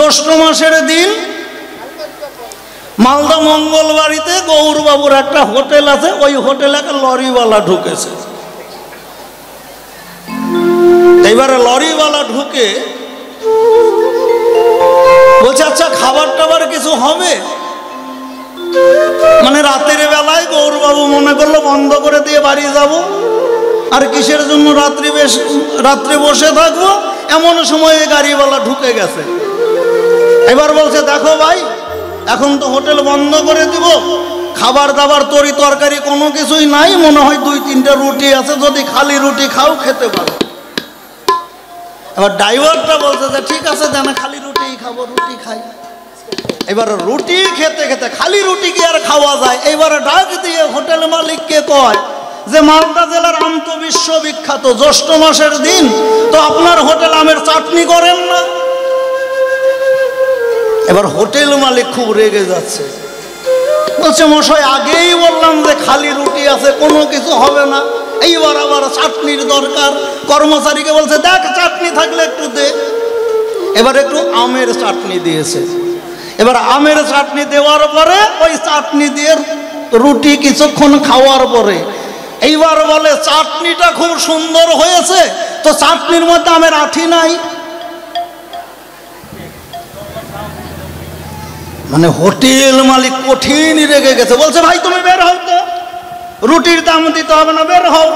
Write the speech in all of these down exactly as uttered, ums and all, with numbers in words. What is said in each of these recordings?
জ্যৈষ্ঠ মাসের দিন মালদা মঙ্গলবাড়িতে গৌরবাবুর একটা হোটেল আছে, ওই হোটেলে একটা লরিওয়ালা ঢুকেছে। এবারে লরিওয়ালা ঢুকে বলছে, আচ্ছা খাবার টাবার কিছু হবে? মানে রাতের বেলায় গৌরবাবু মনে করলো বন্ধ করে দিয়ে বাড়ি যাব, আর কিসের জন্য রাত্রি বেশ রাত্রে বসে থাকবো, এমন সময় গাড়িওয়ালা ঢুকে গেছে। এবার বলছে, দেখো ভাই, এখন তো হোটেল বন্ধ করে দিব, খাবার দাবার তরি তরকারি কোনো কিছুই নাই, মনে হয় দুই তিনটা রুটি আছে, যদি খালি রুটি খাও খেতে পারো। এবার ড্রাইভারটা বলছে যে ঠিক আছে, জানা খালি রুটিই খাবো, রুটি খাই। এবার রুটি খেতে খেতে খালি রুটি কি আর খাওয়া যায়? এইবারে ডাক দিয়ে হোটেল মালিককে কয় যে মালদা জেলার আম তো বিশ্ববিখ্যাত, জ্যৈষ্ঠ মাসের দিন তো আপনার হোটেল আমের চাটনি করেন না? এবার হোটেল মালিক খুব রেগে যাচ্ছে, বলছে মশাই আগেই বললাম যে খালি রুটি আছে, কোনো কিছু হবে না, এইবার আবার চাটনির দরকার। কর্মচারীকে বলছে, দেখ চাটনি থাকলে একটু দে। এবার একটু আমের চাটনি দিয়েছে। এবার আমের চাটনি দেওয়ার পরে ওই চাটনি দিয়ে রুটি কিছুক্ষণ খাওয়ার পরে এইবার বলে, চাটনিটা খুব সুন্দর হয়েছে, তো চাটনির মধ্যে আমের আঠি নাই। মানে হোটেল মালিক কঠিন রেগে গেছে, বলছে ভাই তুমি বের হও তো, রুটির দাম দিতে হবে না, বের হও।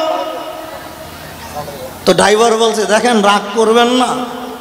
তো ড্রাইভার বলছে, দেখেন রাগ করবেন না,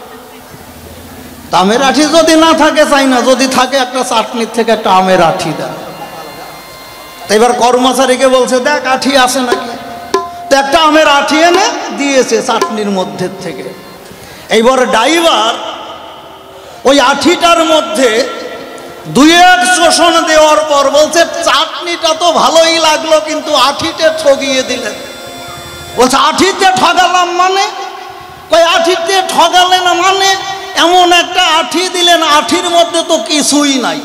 আমের আঠি যদি না থাকে চাই না, যদি থাকে একটা চাটনির থেকে একটা আমের আঠি দেন। তো এবার কর্মচারীকে বলছে, দেখ আঠি আছে নাকি? তো একটা আমের আঠি এনে দিয়েছে চাটনির মধ্যে থেকে। এইবার ড্রাইভার ওই আঠিটার মধ্যে দুই এক শোষণ দেওয়ার পর বলছে, চাটনিটা তো ভালোই লাগলো, কিন্তু আঠিতে ঠগিয়ে দিলেন। বলছে, আঠিতে ঠগালাম মানে? ওই আঠিতে ঠগালেন মানে এমন একটা আঠি দিলেন, আঠির মধ্যে তো কিছুই নাই।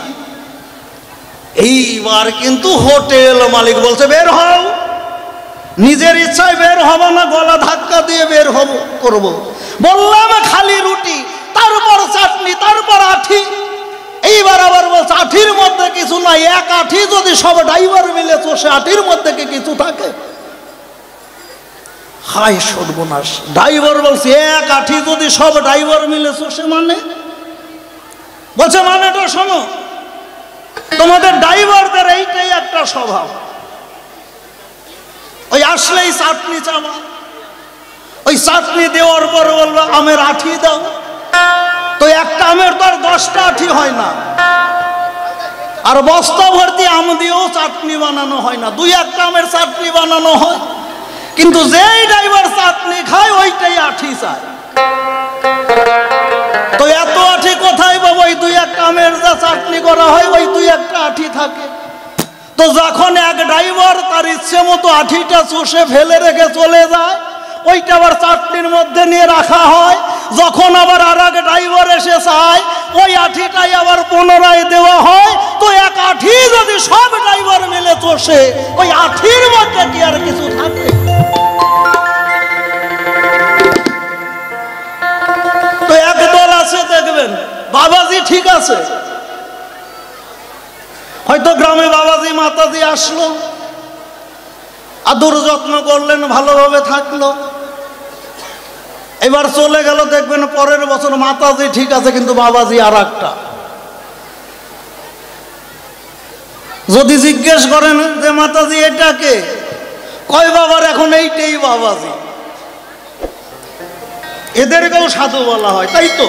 এইবার কিন্তু হোটেল মালিক বলছে, বের হও। নিজের ইচ্ছায় বের হবো না, গলা ধাক্কা দিয়ে বের হব করবো। বললাম খালি রুটি, তারপর চাটনি, তারপর আঠি। এইবার আবার বলছে আঠির মধ্যে কিছু নাই। এক আঠি যদি সব ড্রাইভার মিলে চষে, আঠির মধ্যে কি কিছু থাকে? হায় সর্বনাশ! ড্রাইভার বলছে, এক আঠি যদি সব ড্রাইভার মিলে চষে মানে? বলছে মানেটা শোনো, তোমাদের ড্রাইভারদের এইটাই একটা স্বভাব, ওই আসলেই চাটনি চাওয়া, ওই চাটনি দেওয়ার পর বলবো আমের আঠি দাও। তো একটা আমের তো আর দশটা আঠি হয় না, আর বস্তা ভর্তি আম দিয়েও চাটনি বানানো হয় না, দুই একটা আমের চাটনি বানানো হয়। কিন্তু যেই ড্রাইভার চাটনি খায় ওইটাই আঠি চায়। তো এত আঠি কোথায় পাবো? ওই দুই একটা আমের যা চাটনি করা হয় ওই দুই একটা আঠি থাকে। তো যখন এক ড্রাইভার তার ইচ্ছে মতো আঠিটা চষে ফেলে রেখে চলে যায়, ওইটা আবার চাটনির মধ্যে নিয়ে রাখা হয়। যখন আবার আর এক ড্রাইভার এসে চায়, ওই আঠিটাই আবার পুনরায় দেওয়া হয়। তো এক আঠি যদি সব ড্রাইভার মিলে চষে, ওই আঠির মধ্যে কি আর কিছু থাকে? তো একদল আছে দেখবেন, বাবাজি ঠিক আছে, হয়তো গ্রামে বাবাজি মাতাজি আসলো, আদর যত্ন করলেন, ভালোভাবে থাকলো, এবার চলে গেল। দেখবেন পরের বছর মাতাজি ঠিক আছে, কিন্তু বাবাজি আর একটা। যদি জিজ্ঞেস করেন যে মাতাজি এটাকে, কয় বাবার এখন এইটাই বাবাজি। এদেরকেও সাধু বলা হয়, তাই তো?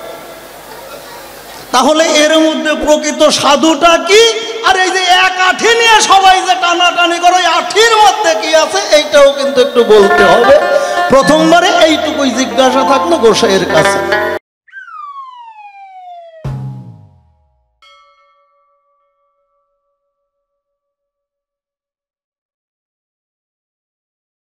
তাহলে এর মধ্যে প্রকৃত সাধুটা কি? আর এই যে এক আঠি নিয়ে সবাই যে টানাটানি করে, ওই আঠির মধ্যে কি আছে এইটাও কিন্তু একটু বলতে হবে। প্রথমবারে এইটুকুই জিজ্ঞাসা থাকলো গোসাইয়ের কাছে।